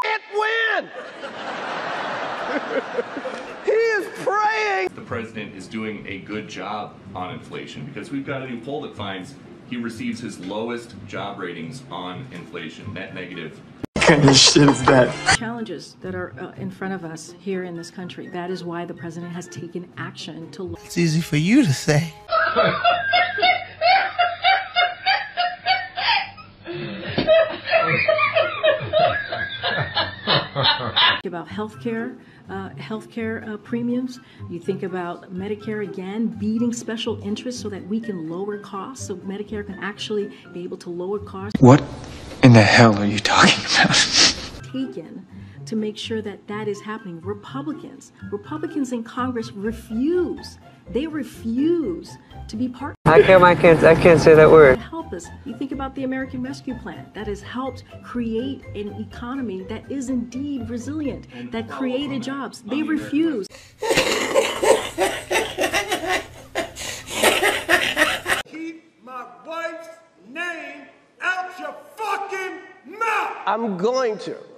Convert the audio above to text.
win! He is praying! The president is doing a good job on inflation because we've got a new poll that finds he receives his lowest job ratings on inflation, net negative. What kind of shit is that? Challenges that are in front of us here in this country. That is why the president has taken action to... It's easy for you to say. About healthcare premiums. You think about Medicare again, beating special interests so that we can lower costs, so Medicare can actually be able to lower costs. What in the hell are you talking about? Taken to make sure that that is happening. Republicans in Congress refuse. They refuse to be part. I can't say that word. Help us. You think about the American Rescue Plan that has helped create an economy that is indeed resilient, that created jobs. They refuse. Keep my wife's name out your fucking mouth! I'm going to.